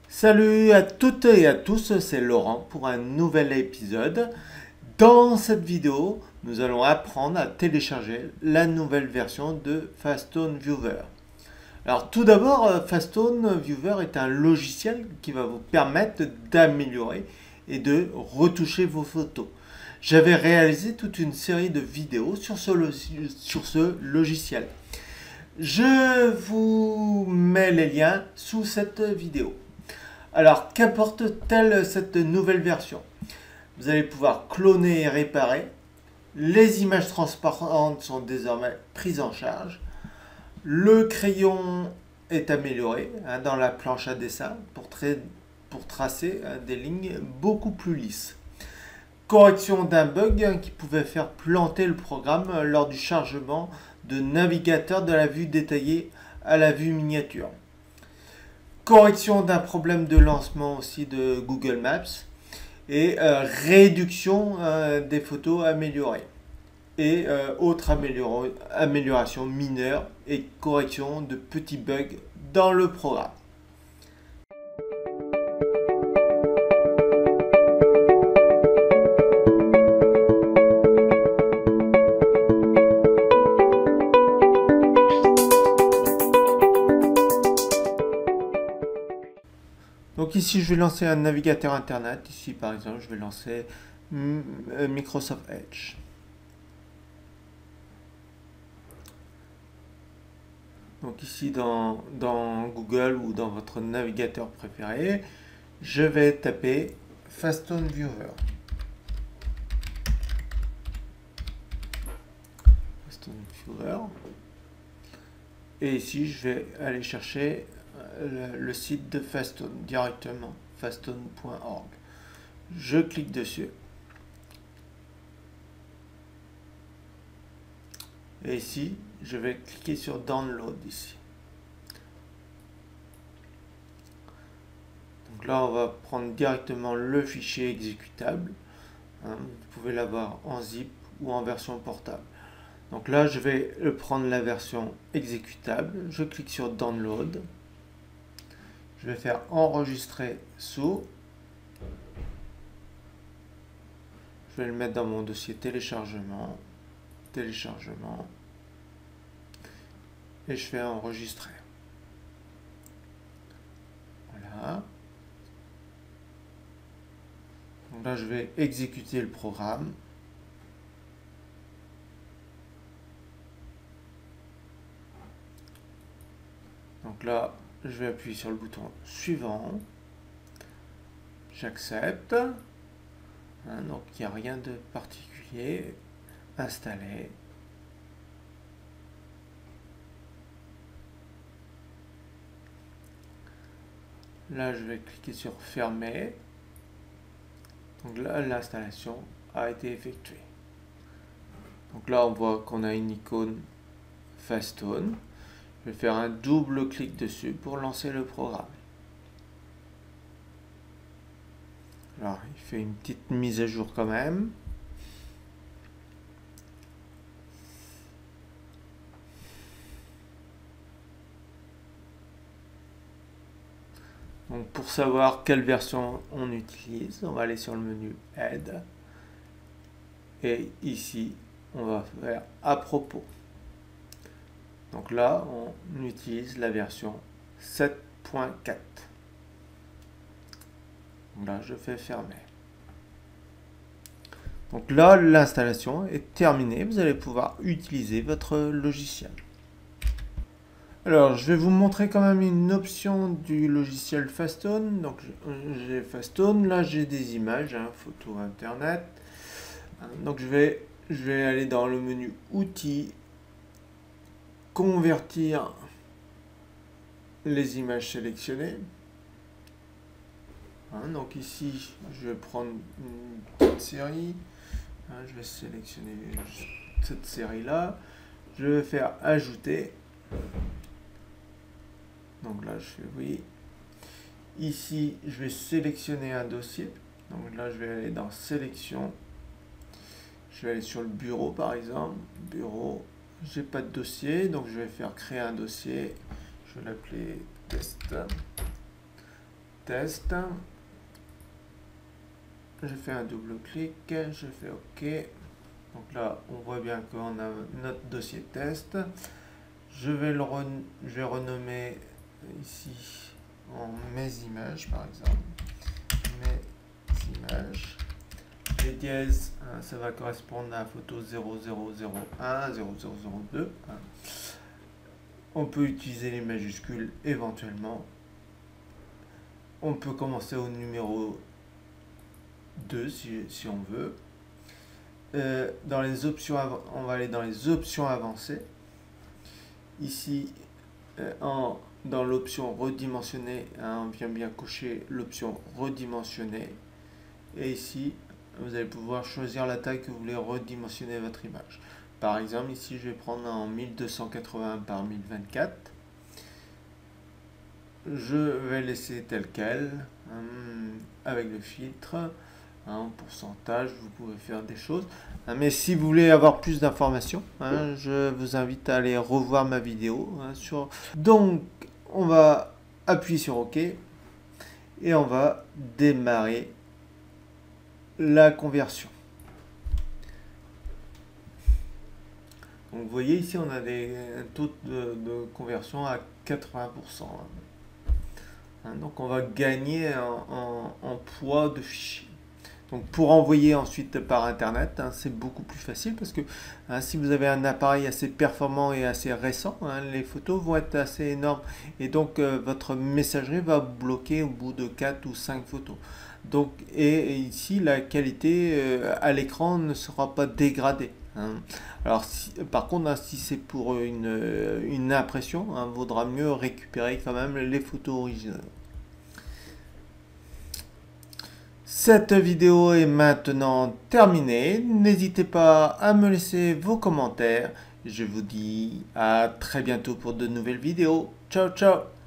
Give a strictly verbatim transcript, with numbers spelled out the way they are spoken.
Salut à toutes et à tous, c'est Laurent pour un nouvel épisode. Dans cette vidéo, nous allons apprendre à télécharger la nouvelle version de Fastone Viewer. Alors tout d'abord, euh, Fastone Viewer est un logiciel qui va vous permettre d'améliorer et de retoucher vos photos. J'avais réalisé toute une série de vidéos sur ce, lo- sur ce logiciel. Je vous mets les liens sous cette vidéo. Alors, qu'apporte-t-elle cette nouvelle version? Vous allez pouvoir cloner et réparer. Les images transparentes sont désormais prises en charge. Le crayon est amélioré hein, dans la planche à dessin pour, tra pour tracer hein, des lignes beaucoup plus lisses. Correction d'un bug hein, qui pouvait faire planter le programme lors du chargement de navigateur de la vue détaillée à la vue miniature. Correction d'un problème de lancement aussi de Google Maps et euh, réduction euh, des photos améliorées et euh, autres améliorations mineures et correction de petits bugs dans le programme. Donc ici, je vais lancer un navigateur internet. Ici, par exemple, je vais lancer Microsoft Edge. Donc ici, dans, dans Google ou dans votre navigateur préféré, je vais taper Fastone Viewer. Fastone Viewer. Et ici, je vais aller chercher le, le site de Fastone directement, fastone point org. Je clique dessus. Et ici, je vais cliquer sur Download ici. Donc là, on va prendre directement le fichier exécutable. Hein, vous pouvez l'avoir en zip ou en version portable. Donc là, je vais prendre la version exécutable. Je clique sur Download. Je vais faire enregistrer sous. Je vais le mettre dans mon dossier téléchargement. Téléchargement. Et je fais enregistrer. Voilà. Donc là, je vais exécuter le programme. Donc là, je vais appuyer sur le bouton suivant. J'accepte. Hein, donc il n'y a rien de particulier. Installer. Là, je vais cliquer sur fermer. Donc là, l'installation a été effectuée. Donc là, on voit qu'on a une icône Fastone. Je vais faire un double clic dessus pour lancer le programme. Alors, il fait une petite mise à jour quand même. Donc, pour savoir quelle version on utilise, on va aller sur le menu Aide. Et ici, on va faire à propos. Donc là, on utilise la version sept point quatre. Là, je fais fermer. Donc là, l'installation est terminée. Vous allez pouvoir utiliser votre logiciel. Alors, je vais vous montrer quand même une option du logiciel Fastone. Donc, j'ai Fastone. Là, j'ai des images, hein, photos internet. Donc, je vais, je vais aller dans le menu Outils, convertir les images sélectionnées. Hein, donc ici, je vais prendre une petite série. Hein, je vais sélectionner cette série-là. Je vais faire ajouter. Donc là, je fais oui. Ici, je vais sélectionner un dossier. Donc là, je vais aller dans sélection. Je vais aller sur le bureau, par exemple. Bureau. J'ai pas de dossier, donc je vais faire créer un dossier. Je vais l'appeler test. test. Je fais un double clic, je fais OK. Donc là, on voit bien qu'on a notre dossier test. Je vais le ren je vais renommer ici en mes images par exemple. Mes images. Les dièses, hein, ça va correspondre à la photo zéro zéro zéro un, zéro zéro zéro deux. Hein. On peut utiliser les majuscules éventuellement. On peut commencer au numéro deux si, si on veut. Euh, dans les options, on va aller dans les options avancées. Ici, euh, en, dans l'option redimensionner, hein, on vient bien cocher l'option redimensionner. Et ici, vous allez pouvoir choisir la taille que vous voulez redimensionner votre image. Par exemple, ici, je vais prendre en mille deux cent quatre-vingts par mille vingt-quatre. Je vais laisser tel quel, hein, avec le filtre. En pourcentage, vous pouvez faire des choses. Hein, mais si vous voulez avoir plus d'informations, hein, je vous invite à aller revoir ma vidéo. Hein, sur... Donc, on va appuyer sur OK. Et on va démarrer la conversion. Donc vous voyez ici on a des, un taux de, de conversion à quatre-vingts pour cent. Hein, donc on va gagner en, en, en poids de fichier. Donc pour envoyer ensuite par internet, hein, c'est beaucoup plus facile parce que hein, si vous avez un appareil assez performant et assez récent, hein, les photos vont être assez énormes et donc euh, votre messagerie va bloquer au bout de quatre ou cinq photos. Donc, et ici, la qualité euh, à l'écran ne sera pas dégradée. Hein. Alors, si, par contre, hein, si c'est pour une, une impression, hein, vaudra mieux récupérer quand même les photos originales. Cette vidéo est maintenant terminée. N'hésitez pas à me laisser vos commentaires. Je vous dis à très bientôt pour de nouvelles vidéos. Ciao, ciao!